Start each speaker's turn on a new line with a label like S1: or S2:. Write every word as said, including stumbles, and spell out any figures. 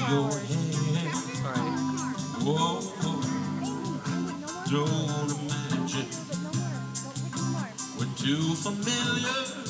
S1: your hand. Whoa, don't imagine we're too familiar.